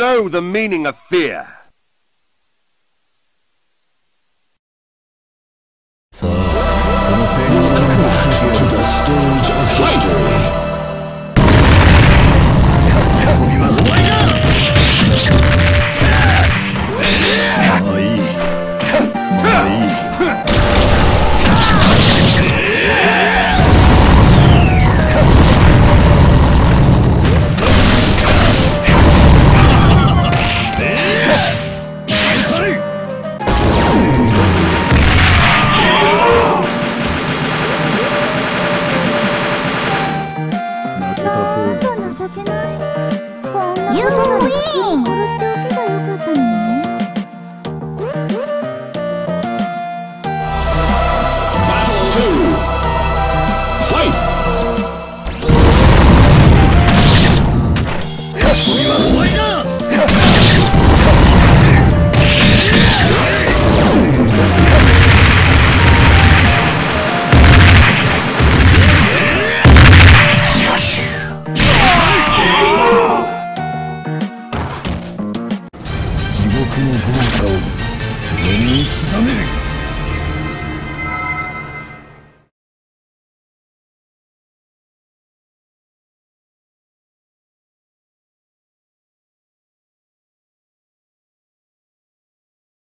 know the meaning of fear. さあ、その性能をかけろ。To the stage of history. 遊びは終わりだ。まあいい。まあいい。地獄の豪華を胸に刻める。